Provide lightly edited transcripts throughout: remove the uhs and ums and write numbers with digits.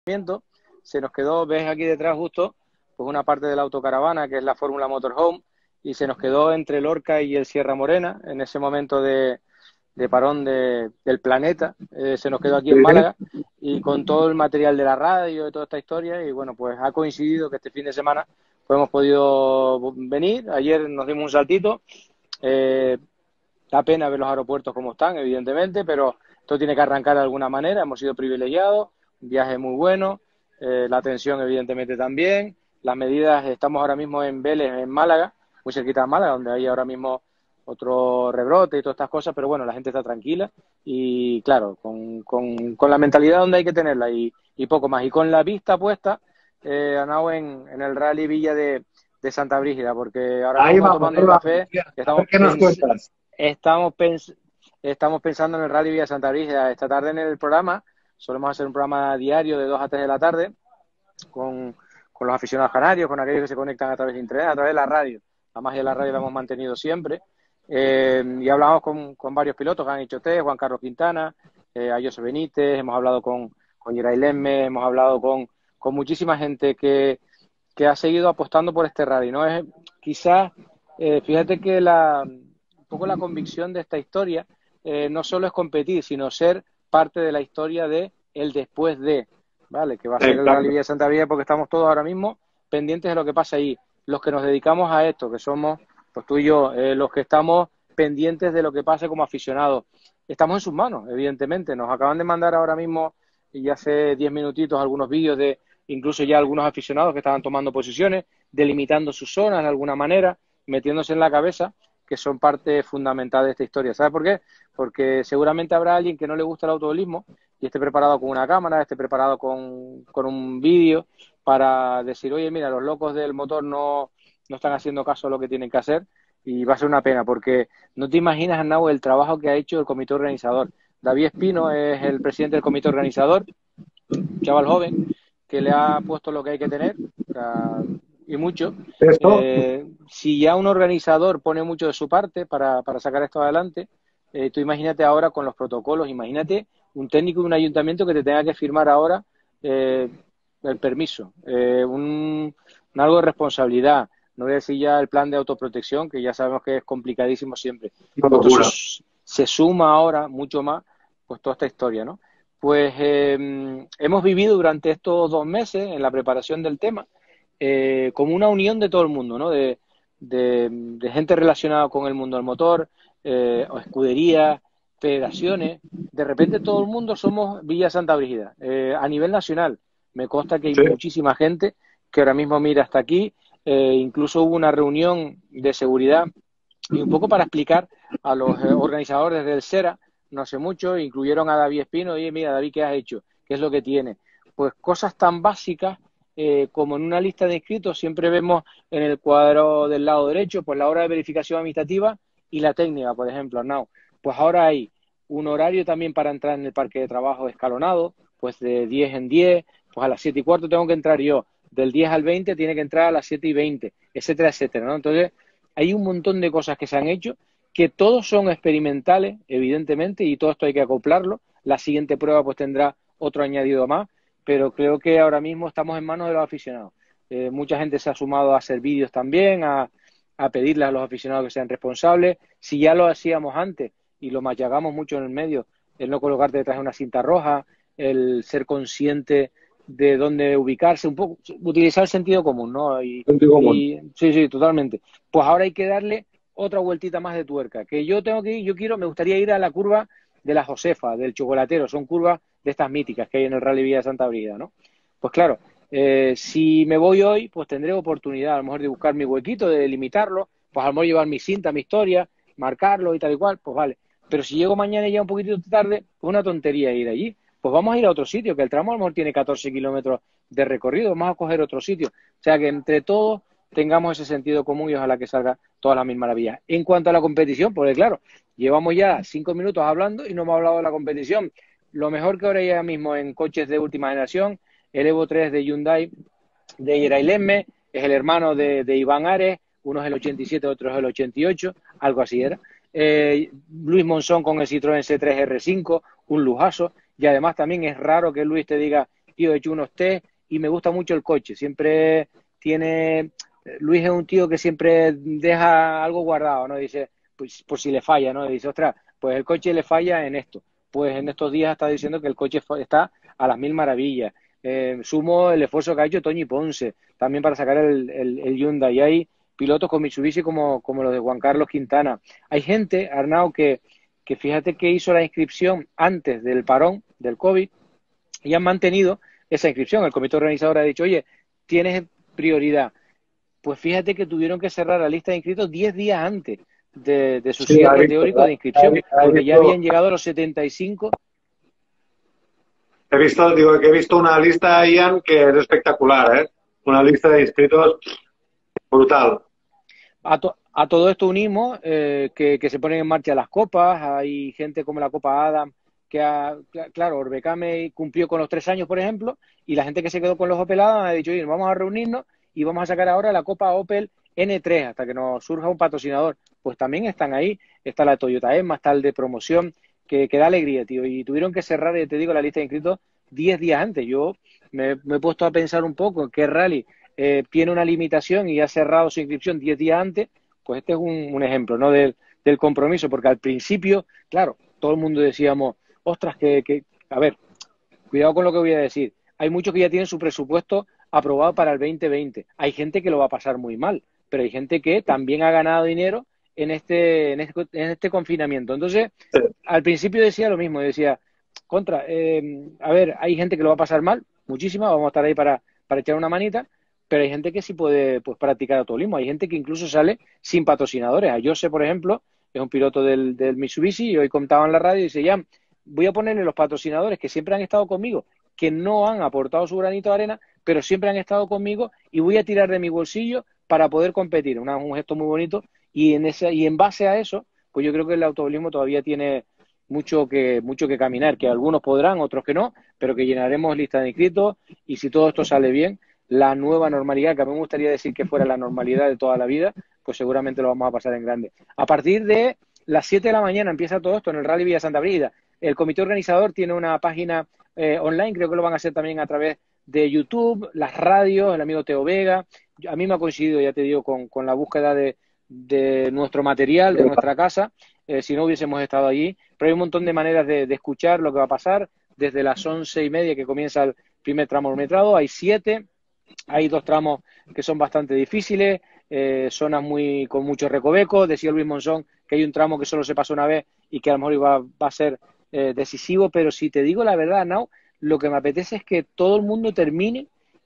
Se nos quedó, ves aquí detrás justo, pues una parte de la autocaravana que es la Fórmula Motorhome, y se nos quedó entre Lorca y el Sierra Morena en ese momento de parón del planeta. Se nos quedó aquí en Málaga y con todo el material de la radio y toda esta historia, y bueno, pues ha coincidido que este fin de semana pues hemos podido venir. Ayer nos dimos un saltito. Da pena ver los aeropuertos como están, evidentemente, pero esto tiene que arrancar de alguna manera. Hemos sido privilegiados, un viaje muy bueno, la atención evidentemente también, las medidas. Estamos ahora mismo en Vélez, en Málaga, muy cerquita de Málaga, donde hay ahora mismo otro rebrote y todas estas cosas, pero bueno, la gente está tranquila y claro, con la mentalidad donde hay que tenerla y poco más. Y con la vista puesta, Anao, en el Rally Villa de Santa Brígida, porque ahora mismo Ahí estamos vamos, tomando ahí un vamos. café, A ver qué nos cuentas. estamos, estamos pensando en el Rally Villa Santa Brígida. Esta tarde en el programa, solemos hacer un programa diario de 2 a 3 de la tarde con los aficionados canarios, con aquellos que se conectan a través de internet, a través de la radio. La magia de la radio la hemos mantenido siempre. Y hablamos con varios pilotos que han hecho test, Juan Carlos Quintana, Ayoso Benítez, hemos hablado con Yeray Lemme, hemos hablado con muchísima gente que ha seguido apostando por este rally, ¿no? Quizás, fíjate que un poco la convicción de esta historia no solo es competir, sino ser parte de la historia de el después de, ¿vale? Que va a ser el Rally Exacto. Villa Santa Vía, porque estamos todos ahora mismo pendientes de lo que pasa ahí. Los que nos dedicamos a esto, que somos, pues tú y yo, los que estamos pendientes de lo que pase como aficionados, estamos en sus manos, evidentemente. Nos acaban de mandar ahora mismo, y hace 10 minutitos, algunos vídeos de incluso ya algunos aficionados que estaban tomando posiciones, delimitando sus zonas de alguna manera, metiéndose en la cabeza que son parte fundamental de esta historia. ¿Sabes por qué? Porque seguramente habrá alguien que no le gusta el automovilismo y esté preparado con una cámara, esté preparado con un vídeo para decir, oye, mira, los locos del motor no están haciendo caso a lo que tienen que hacer, y va a ser una pena, porque no te imaginas, Arnau, el trabajo que ha hecho el comité organizador. David Espino es el presidente del comité organizador, un chaval joven, que le ha puesto lo que hay que tener, o sea, y mucho. Esto, Si ya un organizador pone mucho de su parte para sacar esto adelante, tú imagínate ahora con los protocolos, imagínate un técnico de un ayuntamiento que te tenga que firmar ahora eh, el permiso, algo de responsabilidad, no voy a decir ya el plan de autoprotección, que ya sabemos que es complicadísimo siempre. una Pues esto locura. se suma ahora mucho más, pues toda esta historia, ¿no? Pues hemos vivido durante estos 2 meses en la preparación del tema como una unión de todo el mundo, ¿no? De gente relacionada con el mundo del motor, o escuderías, federaciones. De repente todo el mundo somos Villa Santa Brígida. A nivel nacional, me consta que hay Sí. muchísima gente que ahora mismo mira hasta aquí. Incluso hubo una reunión de seguridad y un poco para explicar a los organizadores del SERA, no sé mucho, incluyeron a David Espino. Oye, mira, David, ¿qué has hecho? ¿Qué es lo que tiene? Pues cosas tan básicas como en una lista de inscritos siempre vemos en el cuadro del lado derecho, pues la hora de verificación administrativa y la técnica, por ejemplo, Arnau. Pues ahora hay un horario también para entrar en el parque de trabajo escalonado, pues de 10 en 10, pues a las 7:15 tengo que entrar yo, del 10 al 20 tiene que entrar a las 7:20, etcétera, etcétera, ¿no? Entonces, hay un montón de cosas que se han hecho, que todos son experimentales, evidentemente, y todo esto hay que acoplarlo. La siguiente prueba pues tendrá otro añadido más, pero creo que ahora mismo estamos en manos de los aficionados. Mucha gente se ha sumado a hacer vídeos también, a pedirle a los aficionados que sean responsables. Si ya lo hacíamos antes y lo machacamos mucho en el medio, el no colocarte detrás de una cinta roja, el ser consciente de dónde ubicarse, un poco, utilizar el sentido común, ¿no? Sentido común. Sí, sí, totalmente. Pues ahora hay que darle otra vueltita más de tuerca, que yo tengo que ir, me gustaría ir a la curva de la Josefa, del Chocolatero, son curvas de estas míticas que hay en el Rally Villa de Santa Brígida, ¿no? Pues claro, si me voy hoy, pues tendré oportunidad a lo mejor de buscar mi huequito, de delimitarlo, pues a lo mejor llevar mi cinta, mi historia, marcarlo y tal y cual, pues vale. Pero si llego mañana y ya un poquitito tarde, pues una tontería ir allí. Pues vamos a ir a otro sitio, que el tramo a lo mejor tiene 14 kilómetros de recorrido, vamos a coger otro sitio. O sea que entre todos tengamos ese sentido común y ojalá que salga todas las mil maravillas. En cuanto a la competición, porque claro, llevamos ya 5 minutos hablando y no hemos hablado de la competición. Lo mejor que ahora ya mismo en coches de última generación, el Evo 3 de Hyundai de Yeray Lemme, es el hermano de Iván Ares, uno es el 87, otro es el 88, algo así era. Luis Monzón con el Citroën C3 R5, un lujazo, y además también es raro que Luis te diga tío, he hecho unos test y me gusta mucho el coche. Siempre tiene... Luis es un tío que siempre deja algo guardado, ¿no? Dice, pues por si le falla, ¿no? Dice, ostras, pues el coche le falla en esto. Pues en estos días está diciendo que el coche está a las mil maravillas. Sumo el esfuerzo que ha hecho Toñi Ponce, también para sacar el Hyundai. Y hay pilotos con Mitsubishi como los de Juan Carlos Quintana. Hay gente, Arnau, que fíjate que hizo la inscripción antes del parón del COVID y han mantenido esa inscripción. El comité organizador ha dicho, oye, tienes prioridad. Pues fíjate que tuvieron que cerrar la lista de inscritos 10 días antes de su cierre teórico de inscripción, porque ya habían llegado a los 75. Digo que he visto una lista, Ian, que es espectacular, ¿eh? Una lista de inscritos brutal. A todo esto unimos que se ponen en marcha las copas. Hay gente como la Copa Adam, claro, Orbecame cumplió con los 3 años, por ejemplo, y la gente que se quedó con los Opel Adam ha dicho, oye, vamos a reunirnos y vamos a sacar ahora la Copa Opel N3 hasta que nos surja un patrocinador. Pues también están ahí, está la Toyota EMMA, está el de promoción, que da alegría, tío. Y tuvieron que cerrar, te digo, la lista de inscritos 10 días antes. Yo me he puesto a pensar un poco en qué rally tiene una limitación y ha cerrado su inscripción 10 días antes. Pues este es un ejemplo, ¿no? Del compromiso, porque al principio, claro, todo el mundo decíamos, ostras, a ver, cuidado con lo que voy a decir. Hay muchos que ya tienen su presupuesto aprobado para el 2020. Hay gente que lo va a pasar muy mal, pero hay gente que también ha ganado dinero en este confinamiento. Entonces, al principio decía lo mismo, decía, a ver, hay gente que lo va a pasar mal, muchísima, vamos a estar ahí para echar una manita, pero hay gente que sí puede pues practicar automovilismo. Hay gente que incluso sale sin patrocinadores. A Jose, por ejemplo, es un piloto del Mitsubishi y hoy contaba en la radio y dice, ya, voy a ponerle los patrocinadores que siempre han estado conmigo, que no han aportado su granito de arena, pero siempre han estado conmigo y voy a tirar de mi bolsillo para poder competir. Un gesto muy bonito y en base a eso, pues yo creo que el automovilismo todavía tiene mucho que caminar, que algunos podrán, otros que no, pero que llenaremos lista de inscritos y si todo esto sale bien, la nueva normalidad, que a mí me gustaría decir que fuera la normalidad de toda la vida, pues seguramente lo vamos a pasar en grande. A partir de las 7 de la mañana empieza todo esto en el Rally Villa Santa Brígida. El comité organizador tiene una página online, creo que lo van a hacer también a través de YouTube, las radios, el amigo Teo Vega. A mí me ha coincidido, ya te digo, con la búsqueda de nuestro material, de nuestra casa, si no hubiésemos estado allí. Pero hay un montón de maneras de escuchar lo que va a pasar, desde las 11:30 que comienza el primer tramo kilometrado, hay 7, hay 2 tramos que son bastante difíciles, zonas con mucho recoveco. Decía Luis Monzón que hay un tramo que solo se pasó una vez y que a lo mejor va a ser decisivo, pero si te digo la verdad, Nau, lo que me apetece es que todo el mundo termine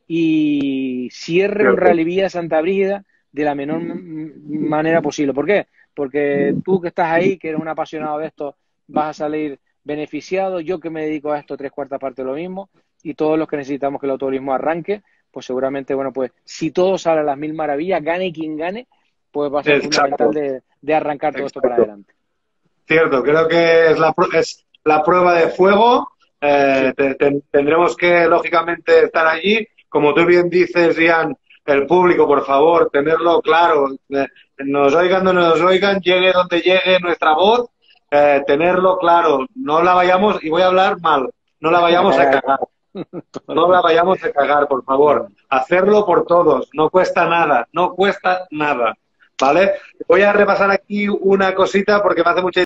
y cierre un Rally Villa Santa Brígida de la menor manera posible. ¿Por qué? Porque tú que estás ahí, que eres un apasionado de esto, vas a salir beneficiado. Yo que me dedico a esto 3/4 parte de lo mismo, y todos los que necesitamos que el automovilismo arranque, pues seguramente, bueno, pues si todo sale a las mil maravillas, gane quien gane, pues va a ser fundamental de arrancar todo esto para adelante. Cierto, creo que es la prueba de fuego. Tendremos que, lógicamente, estar allí. Como tú bien dices, Ian, el público, por favor, tenerlo claro. Nos oigan donde nos oigan, llegue donde llegue nuestra voz, tenerlo claro. No la vayamos, y voy a hablar mal, no la vayamos a cagar. No la vayamos a cagar, por favor. Hacerlo por todos. No cuesta nada. No cuesta nada. ¿Vale? Voy a repasar aquí una cosita porque me hace mucha